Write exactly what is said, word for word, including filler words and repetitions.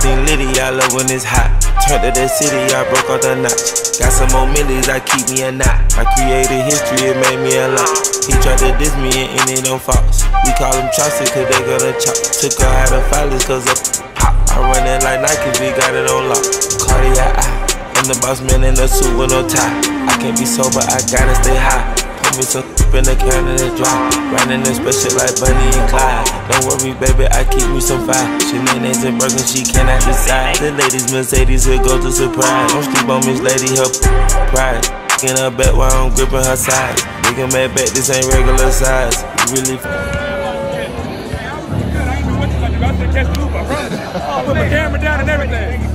everything litty, I love when it's hot. Turned to the city, I broke off the notch. Got some more millies, I keep me a knot. I created history, it made me a lot. He tried to diss me and ended on Fox. We call him Chaucer, cause they gonna chop. Took her out of filers, cause of pop. I run it like Nike, we got it on lock. Cardiac eye, I'm the boss man in a suit with no tie. I can't be sober, I gotta stay high. Put me some in the can and it's dry. Riding the special like Bonnie and Clyde. Don't worry, baby, I keep me some fire. Shenanigans and Birkin, she cannot decide. The ladies Mercedes, here go to surprise. Don't sleep on Miss Lady, her pride. In her back while I'm gripping her sides. Nigga mad back, this ain't regular size. You really f***. I put my camera down and everything.